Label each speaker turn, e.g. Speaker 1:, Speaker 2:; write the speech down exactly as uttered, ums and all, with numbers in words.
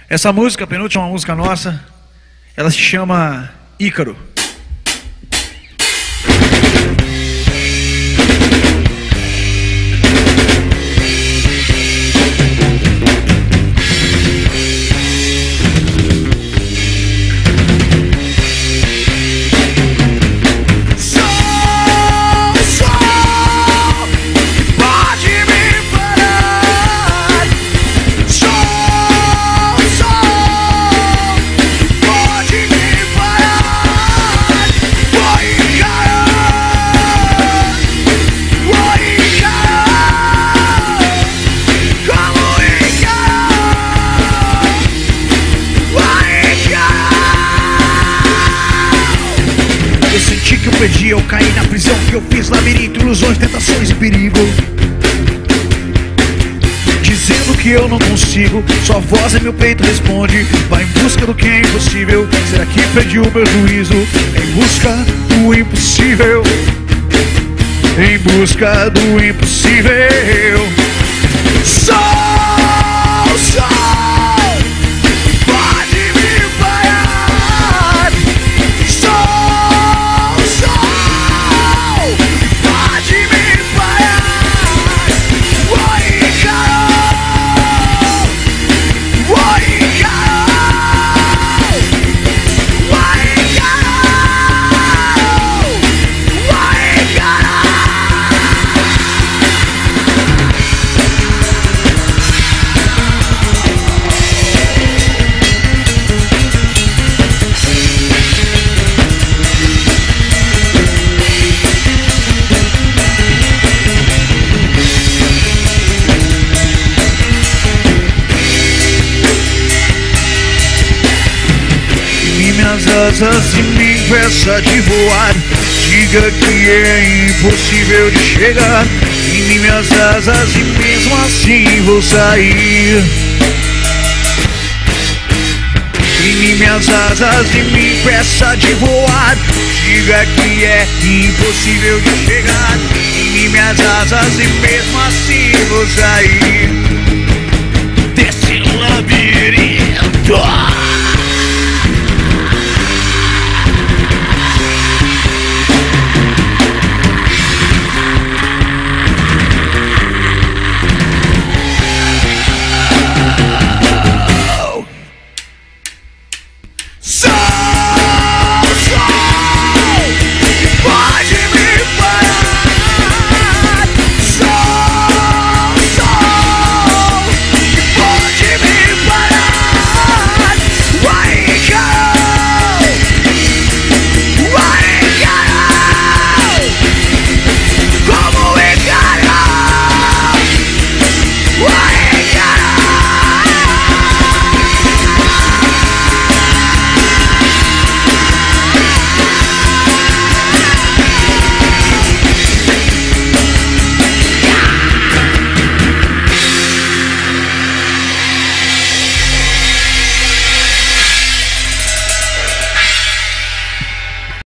Speaker 1: Essa música, a penúltima música nossa, ela se chama Ícaro.
Speaker 2: Eu senti que eu perdi, eu caí na prisão, que eu fiz labirinto, ilusões, tentações e perigo. Dizendo que eu não consigo, sua voz em meu peito responde: vai em busca do que é impossível. Será que perdi o meu juízo? Em busca do impossível, em busca do impossível. Sol, sol, pode me parar. Sol, sol, pode me parar. Vou encarar, vou encarar, vou encarar, vou encarar. Minhas asas e me impeça de voar. Diga que é impossível de chegar em minhas asas e mesmo assim vou sair. Em minhas asas e me impeça de voar. Diga que é impossível de chegar em minhas asas e mesmo assim vou sair desse labirinto.